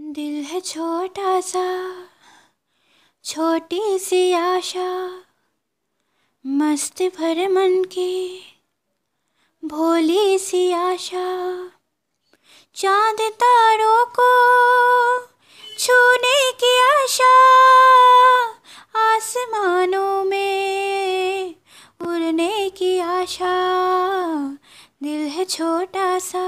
दिल है छोटा सा, छोटी सी आशा, मस्त भर मन की भोली सी आशा। चांद तारों को छूने की आशा, आसमानों में उड़ने की आशा। दिल है छोटा सा,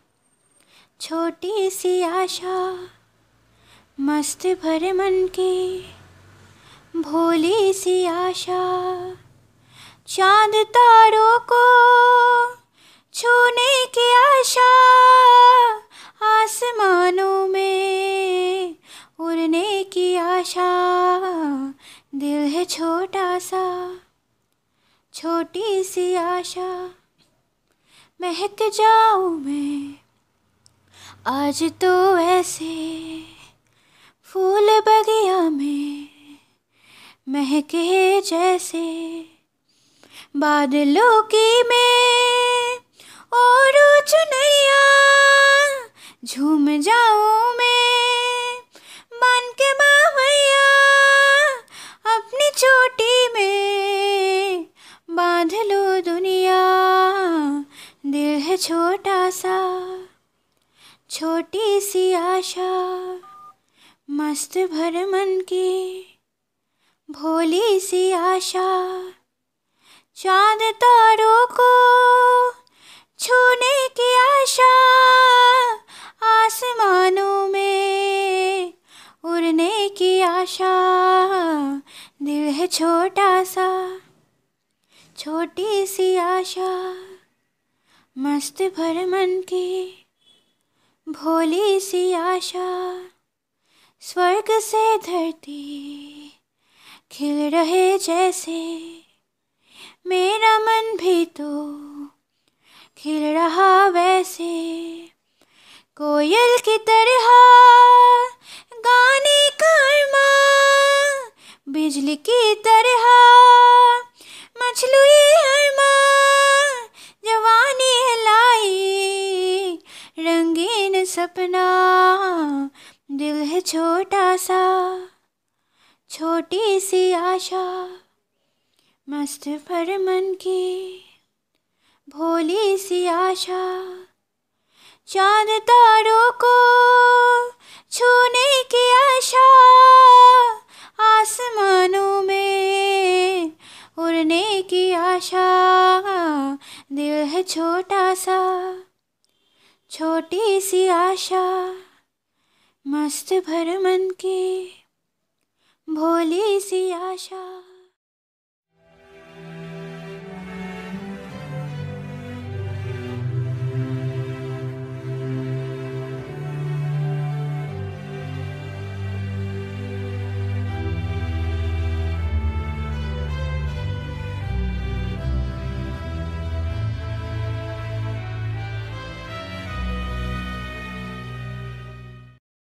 छोटी सी आशा, मस्त भरे मन की भोली सी आशा। चांद तारों को छूने की आशा, आसमानों में उड़ने की आशा। दिल है छोटा सा, छोटी सी आशा। महक जाऊं मैं आज तो ऐसे फूल बगिया में, महके जैसे बादलों की मैं और चुनैया। झूम जाऊं मैं बन के बावैया, अपनी चोटी में बांध लो दुनिया। दिल है छोटा सा, छोटी सी आशा, मस्त भर मन की भोली सी आशा। चांद तारों को छूने की आशा, आसमानों में उड़ने की आशा। दिल है छोटा सा, छोटी सी आशा, मस्त भर मन की भोली सी आशा। स्वर्ग से धरती खिल रहे जैसे, मेरा मन भी तो खिल रहा वैसे। कोयल की तरह गाने का अरमां, बिजली की तरह मचलू ये अरमां। जवानी है लाई रंगीन सपना। दिल है छोटा सा, छोटी सी आशा, मस्त भर मन की भोली सी आशा। चांद तारों को छूने की आशा, आसमानों में उड़ने की आशा। दिल है छोटा सा, छोटी सी आशा, मस्त भर मन की भोली सी आशा।